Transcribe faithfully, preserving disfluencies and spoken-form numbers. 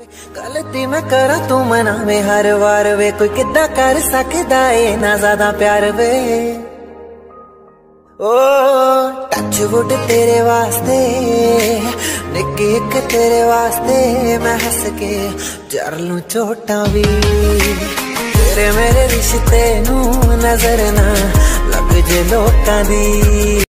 गलती मैं करा तू मना में हर वार वे, कोई किदा कर सकदा है ना ज्यादा प्यार वे। ओ टच वुड तेरे वास्ते, निक्की एक तेरे वास्ते, मैं हंस के जर लूं चोटां भी। तेरे मेरे रिश्ते नू नजर ना लग जे लोकां दी।